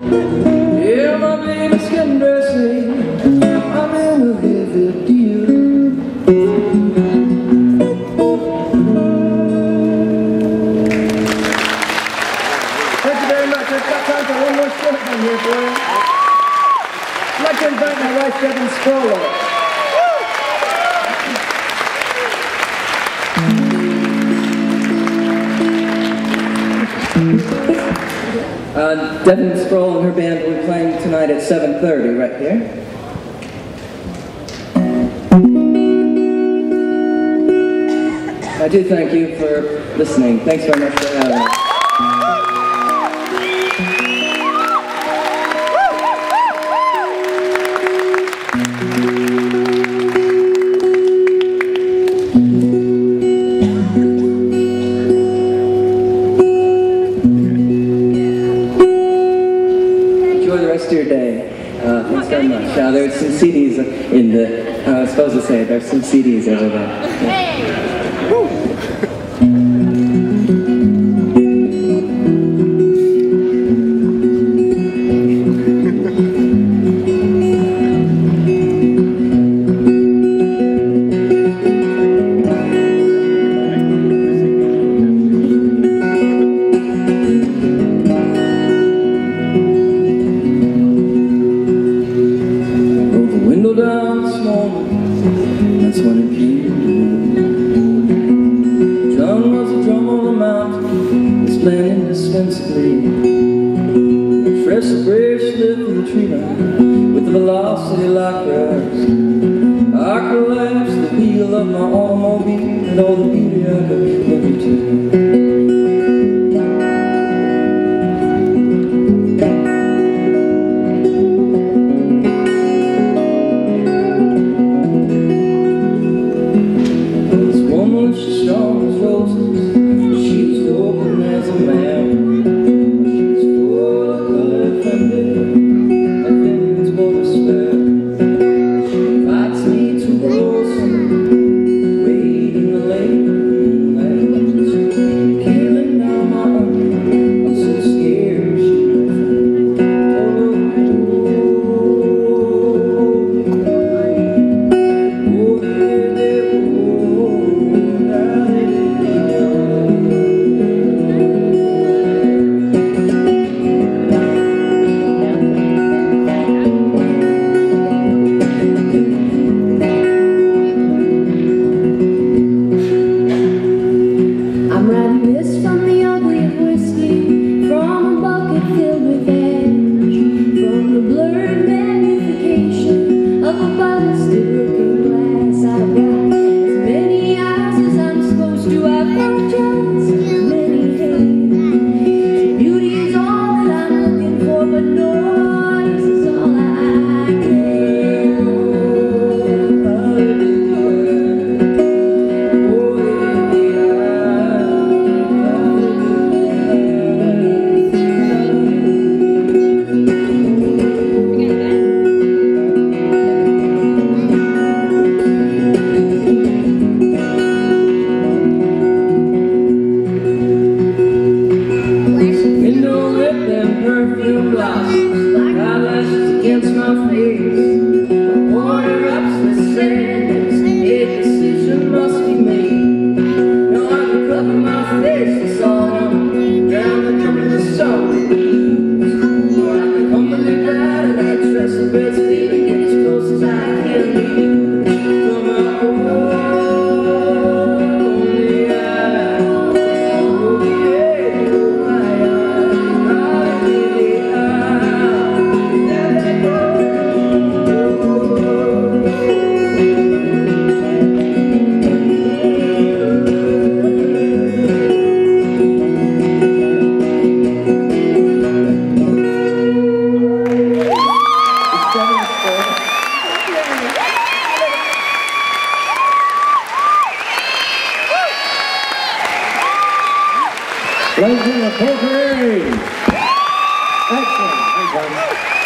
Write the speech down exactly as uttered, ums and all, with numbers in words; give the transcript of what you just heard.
Yeah, my baby's getting dressy. I'm in a heavy deal. Thank you very much. I've got time for one more short one here for you. I'd like to invite my wife, Devin Sproul. Uh, Devin Sproul and her band will be playing tonight at seven thirty right here. I do thank you for listening. Thanks very much for having us. Your day. Uh, thanks very much. Uh, there's some C Ds in the, uh, I was supposed to say, there's some C Ds over there. Yeah. Down this morning, that's when it came. Drum was a drum on the mountain, it's playing indispensably. Fresh breeze slip through the tree line with the velocity like grass. I collapsed the wheel of my automobile and all the beauty I could look into. Leicester, Curreri. Excellent.